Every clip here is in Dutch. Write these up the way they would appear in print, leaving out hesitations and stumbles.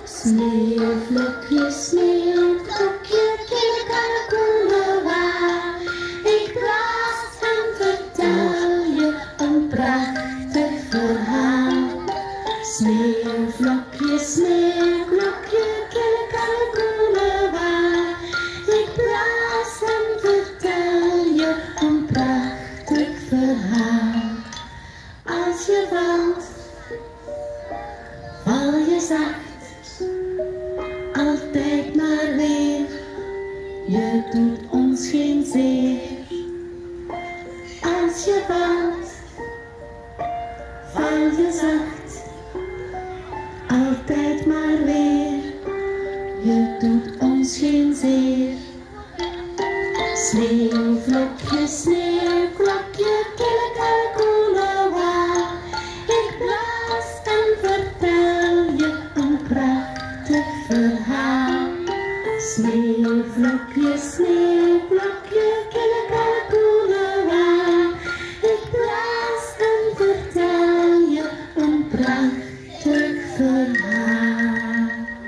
Sneeuwvlokje, sneeuwvlokje, kijk koelen waar. Ik blaas en vertel je een prachtig verhaal. Sneeuwvlokje, sneeuwvlokje, kijk koelen waar. Ik blaas en vertel je een prachtig verhaal. Als je valt, val je zacht. Altijd maar weer, je doet ons geen zeer. Als je valt, val je zacht. Altijd maar weer, je doet ons geen zeer. Sneeuwvlokje, sneeuwvlokje, kille koele waar. Ik blaas en vertel je een prachtig verhaal. Sneeuwvlokje, sneeuwvlokje, kille koele waar. Ik blaas en vertel je een prachtig verhaal.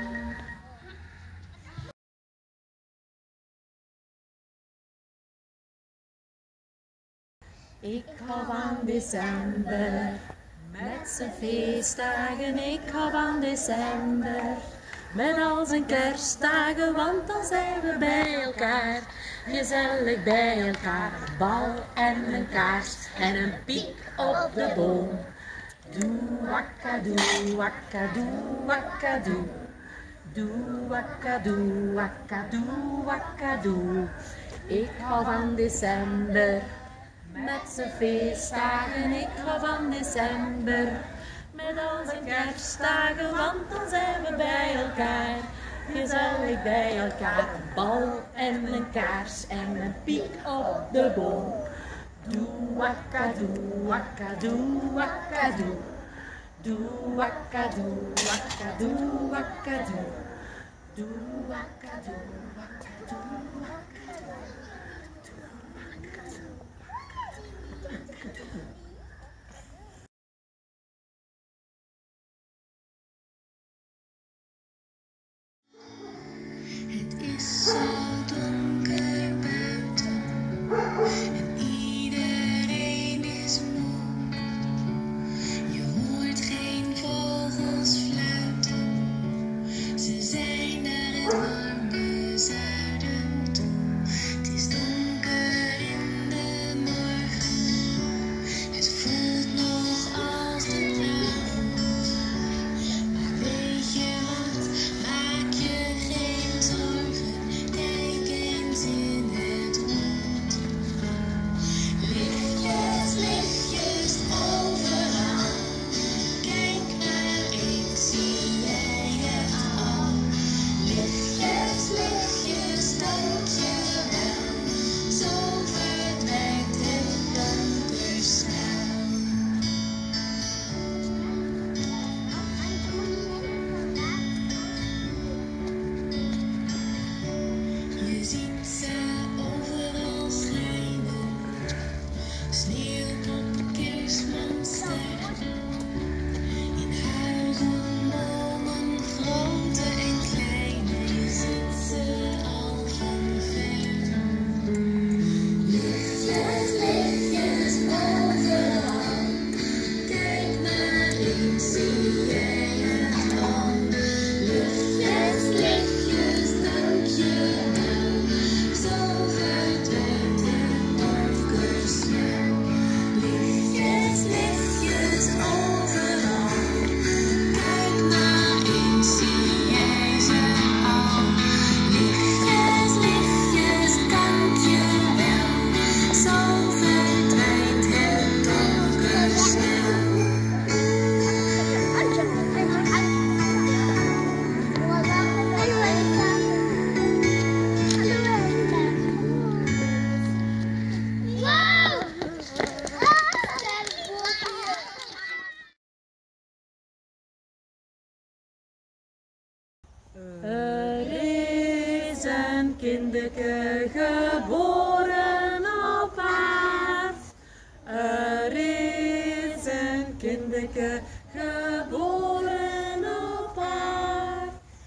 Ik hou van december, met zijn feestdagen. Ik hou van december, met al zijn kerstdagen. Want dan zijn we bij elkaar, gezellig bij elkaar. Een bal en een kaars en een piek op de boom. Doe wakkadoe, wakkadoe, wakkadoe. Doe wakkadoe, wakkadoe, wakkadoe. Ik hou van december, met zijn feestdagen. Ik hou van december, met al zijn kerstdagen. Want dan zijn we bij elkaar, gezellig bij elkaar. Een bal en een kaars en een piek op de boom. Doe wakkadoe, wakkadoe, wakkadoe. Doe wakkadoe, wakkadoe, wakkadoe. Doe wakkadoe, wakkadoe, wakkadoe. Het is zo donker buiten en iedereen is moe. Je hoort geen vogels fluiten, ze zijn naar het warme zuiden toe. Het is donker in de morgen, het voelt nog als de avond. Maar weet je wat, maak je geen zorgen, kijk eens in het rond. Lichtjes, lichtjes overal, kijk maar eens, zie jij het al. Lichtjes, lichtjes, dank je wel, zo verdwijnt het donker snel. Je ziet ze overal schijnen, sneeuwpop, kerstmanster. In huizen, bomen, grote en kleine, je ziet ze al van ver. Lichtjes, lichtjes overal, kijk maar eens, zie jij het al. Lichtjes, lichtjes, dank je wel, zo verdwijnt het donker snel. Lichtjes, lichtjes overal, kijk maar eens, zie jij ze al. Lichtjes, lichtjes, dank je wel, zo verdwijnt het donker snel. Er is een kinderke geboren op aard. Er is een kinderke geboren op aard.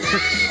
Dag.